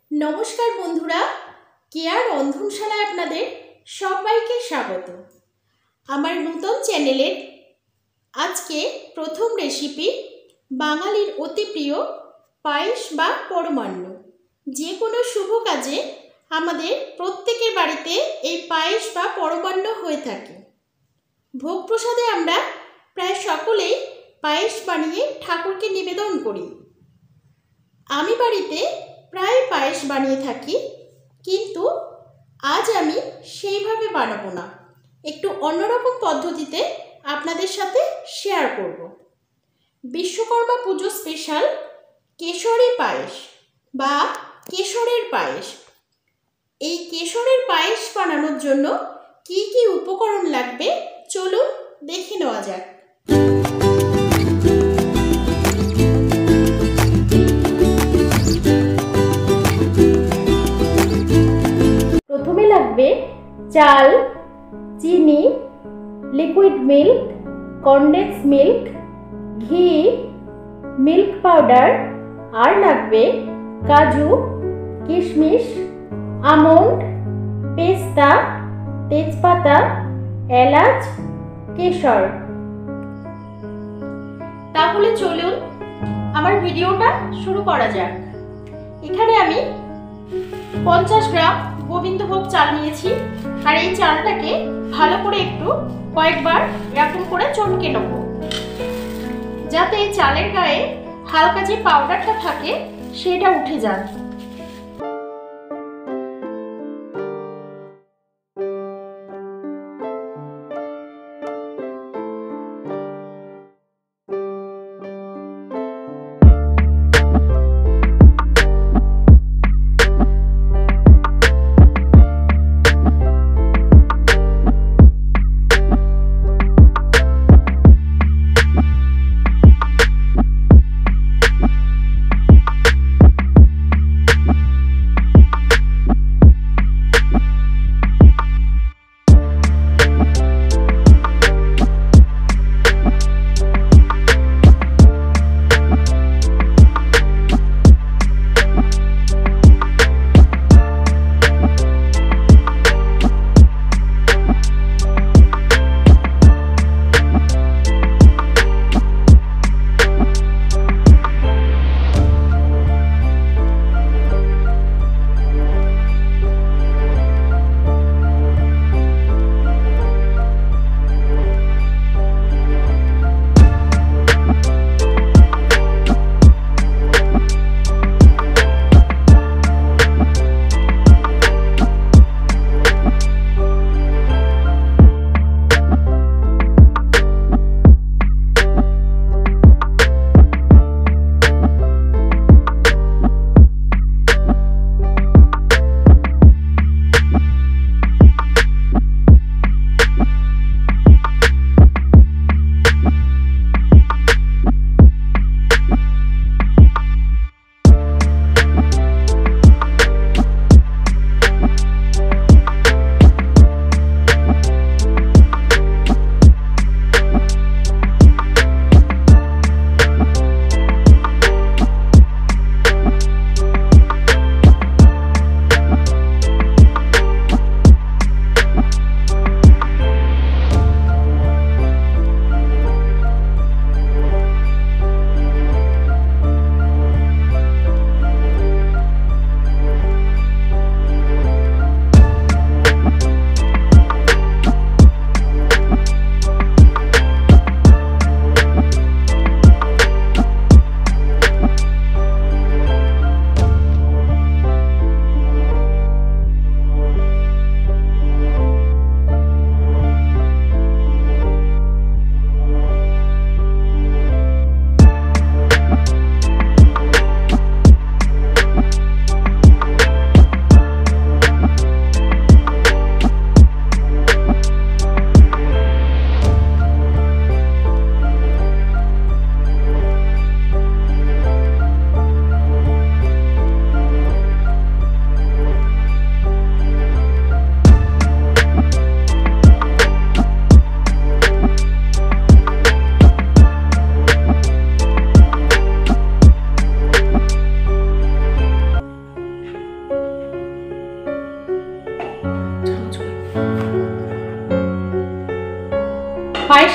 নমস্কার বন্ধুরা, কেয়ার রন্ধনশালায় আপনাদের সবাইকে স্বাগত। আমার নতুন চ্যানেলের আজকে প্রথম রেসিপি বাঙালির অতি প্রিয় পায়েস বা পরমান্ন। যে কোনো শুভ কাজে আমাদের প্রত্যেকের বাড়িতে এই পায়েস বা পরমান্ন হয়ে থাকে। ভোগ প্রসাদে আমরা প্রায় সকলেই পায়েস বানিয়ে ঠাকুরকে নিবেদন করি। আমি বাড়িতে প্রায় পায়েস বানিয়ে থাকি, কিন্তু আজ আমি সেইভাবে বানাবো না, একটু অন্যরকম পদ্ধতিতে আপনাদের সাথে শেয়ার করব। বিশ্বকর্মা পুজো স্পেশাল কেশরী পায়েস বা কেশরের পায়েস। এই কেশরের পায়েস বানানোর জন্য কি কি উপকরণ লাগবে চলুন দেখে নেওয়া যাক। প্রথমে লাগবে চাল, চিনি, লিকুইড মিল্ক, কনডেন্স মিল্ক, ঘি, মিল্ক পাউডার, আর লাগবে কাজু, কিশমিশ, আমন্ড, পেস্তা, তেজপাতা, এলাচ, কেশর। তাহলে চলুন আমার ভিডিওটা শুরু করা যাক। এখানে আমি 50 গ্রাম গোবিন্দভোগ চাল নিয়েছি, আর এই চালটাকে ভালো করে একটু কয়েকবার এরকম করে চটকে নেব, যাতে এই চালের গায়ে হালকা যে পাউডারটা থাকে সেটা উঠে যায়।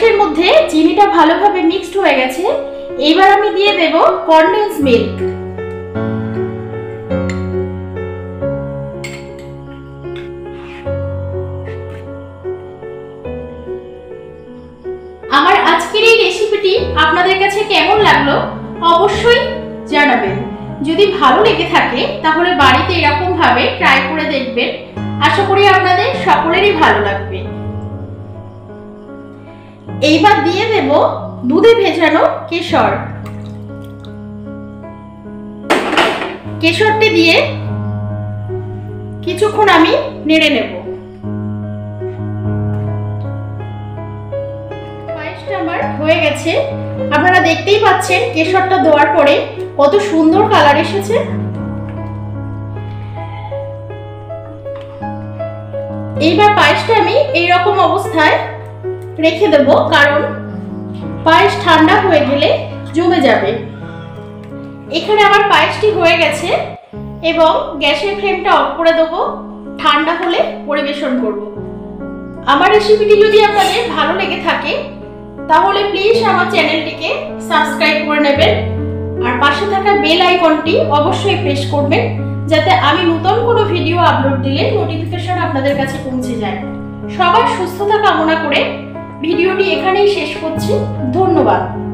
পায়েসের মধ্যে চিনিটা ভালোভাবে মিক্সড হয়ে গেছে। এবার আমি দিয়ে দেব কনডেন্স মিল্ক। আমার আজকের এই রেসিপিটি আপনাদের কাছে কেমন লাগলো অবশ্যই জানাবেন। যদি ভালো লেগে থাকে তাহলে বাড়িতে এরকম ভাবে ট্রাই করে দেখবেন। আশা করি আপনাদের সকলেরই ভালো লাগবে। এইবার দিয়ে দেব দুধে ভেজানো কেশর। কেশরটি দিয়ে কিছুক্ষণ আমি নেড়ে নেব। পায়েসটা আমার হয়ে গেছে। আপনারা দেখতেই পাচ্ছেন কেশরটা দেওয়ার পরে কত সুন্দর কালার এসেছে। এইবার পায়েসটা আমি এইরকম অবস্থায় রেখে দেব, কারণ পায়েস ঠান্ডা হয়ে গেলে জমে যাবে। এখানে আমার পায়েসটি হয়ে গেছে এবং গ্যাসের ফ্লেমটা অফ করে দেবো। ঠান্ডা হলে পরিবেশন করব। আমার রেসিপিটি যদি আপনাদের ভালো লেগে থাকে তাহলে প্লিজ আমার চ্যানেলটিকে সাবস্ক্রাইব করে নেবেন আর পাশে থাকা বেল আইকনটি অবশ্যই প্রেস করবেন, যাতে আমি নতুন কোনো ভিডিও আপলোড দিলে নোটিফিকেশন আপনাদের কাছে পৌঁছে যায়। সবার সুস্থতা কামনা করে ভিডিওটি এখানেই শেষ করছি। ধন্যবাদ।